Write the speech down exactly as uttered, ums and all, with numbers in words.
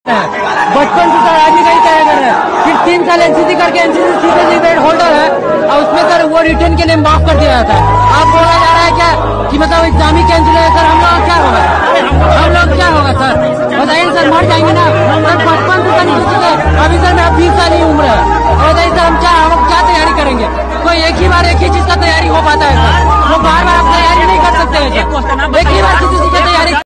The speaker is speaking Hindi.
बचपन से सर आज भी नहीं तय कर रहे हैं। फिर तीन साल एनसीसी करके एनसीसी सीपीएससी ग्रेड होल्डर है और उसमें सर वो रिटर्न के लिए माफ कर दिया जाता है। आप बोला जा रहा है क्या कि मतलब एग्जाम ही कैंसिल है। सर हम लोग क्या होगा, हम लोग क्या होगा सर बताइए सर, मर जाएंगे ना सर। बचपन से सर निश्चित है, अभी सर मेरा बीस साल ही उम्र है। बताइए सर हम क्या हम क्या तैयारी करेंगे। कोई एक ही बार एक ही चीज का तैयारी हो पाता है सर, वो बार बार आप तैयारी नहीं कर सकते हैं।